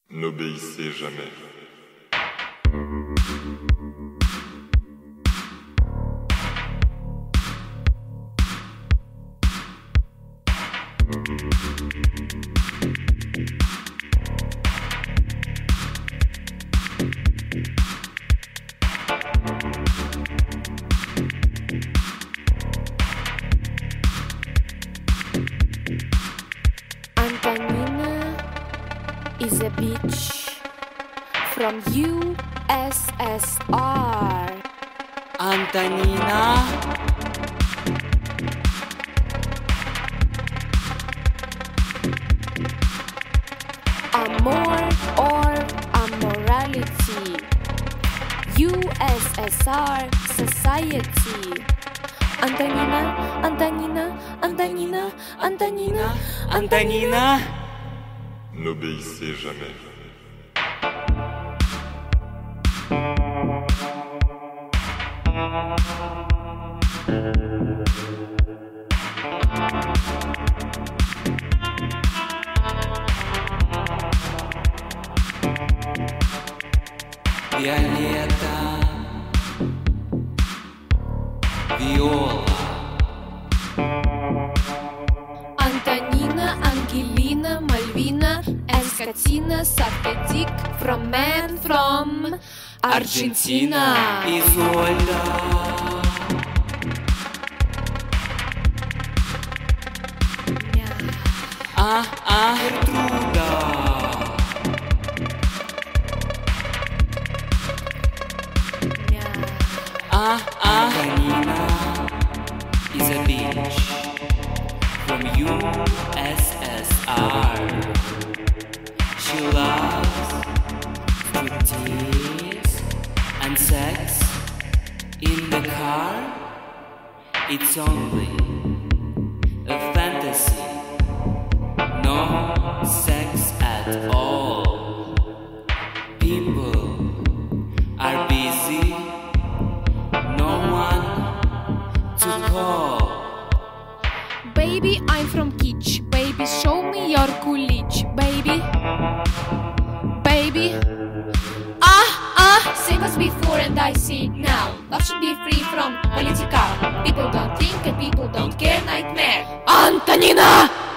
N'obéissez jamais. Antonina is a bitch from USSR. Antonina, Amor or amorality. USSR society. Antonina, Antonina, Antonina, Antonina, Antonina, N'obéissez jamais. Violeta, Viola, Antonina, Angelina, Malvina, Escatina, Sarpedic, from man from Argentina. Isolda, Gertruda, Antonina is a bitch from USSR. She loves striptease and sex in the car. It's only a fantasy, no sex at all. People are busy, no one to call. Baby, I'm from Kitsch. Baby, show me your coolidge. Baby, baby. Same as before and I see it now. Love should be free from political. People don't think and people don't care. Nightmare. Antonina!